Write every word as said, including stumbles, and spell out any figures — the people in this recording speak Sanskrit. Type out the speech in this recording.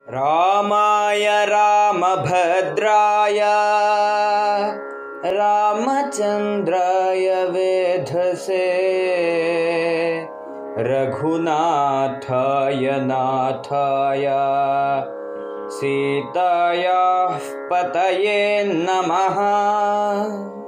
रामाय रामभद्राय रामचन्द्राय वेधसे रघुनाथाय नाथाय सीतायाः पतये नमः।